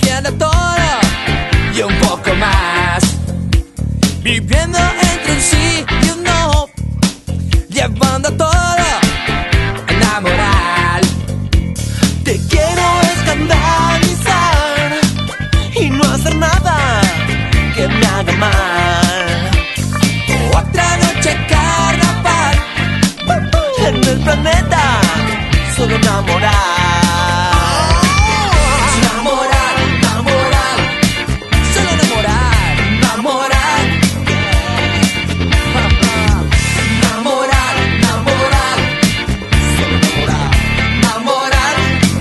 tiene todo y un poco más, viviendo entre un sí y un no, llevando todo a enamorar. Te quiero escandalizar y no hacer nada que me haga mal. Otra noche carnaval en el planeta, solo enamorar. Enamorar, enamorar, solo enamorar, enamorar. Enamorar, enamorar, solo enamorar, enamorar.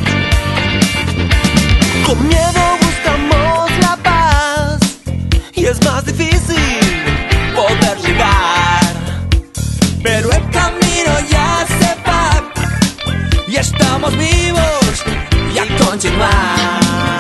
Con miedo buscamos la paz y es más difícil poder llegar, pero el camino ya se va y estamos vivos y a continuar.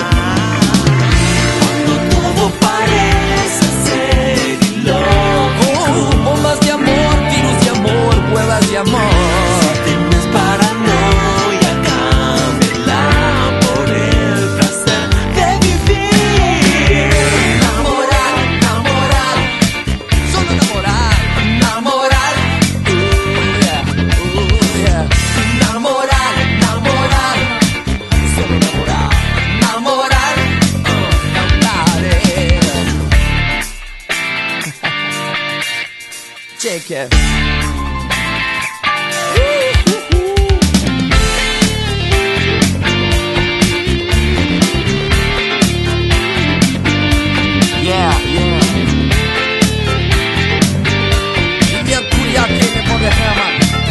Cuando todo parece ser ilógico, bombas de amor, tiros de amor, pruebas de amor. Si tienes paranoia, cámbiala por el placer de vivir. Enamorar, enamorar, solo enamorar, enamorar. Yeah. Enamorar, enamorar, solo enamorar, enamorar. Check it. Yeah, yeah. India Kuria que me pone rama.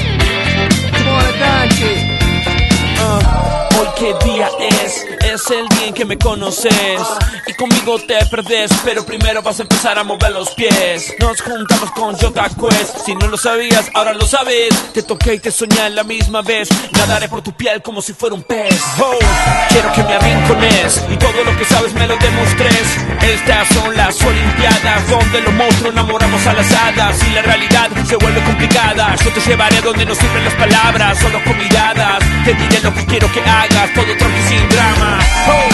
Hoy qué día es el día en que me conoces y conmigo te perdés, pero primero vas a empezar a mover los pies. Nos juntamos con Jota Quest, si no lo sabías, ahora lo sabes. Te toqué y te soñé a la misma vez, nadaré por tu piel como si fuera un pez. Oh, quiero que me arrincones y todo lo que sabes me lo demostres. Estas son las Olimpiadas donde los monstruos enamoramos a las hadas y la realidad se vuelve complicada. Yo te llevaré a donde no sirven las palabras, solo con miradas. Te diré lo que quiero que hagas, todo tranqui sin drama. Oh,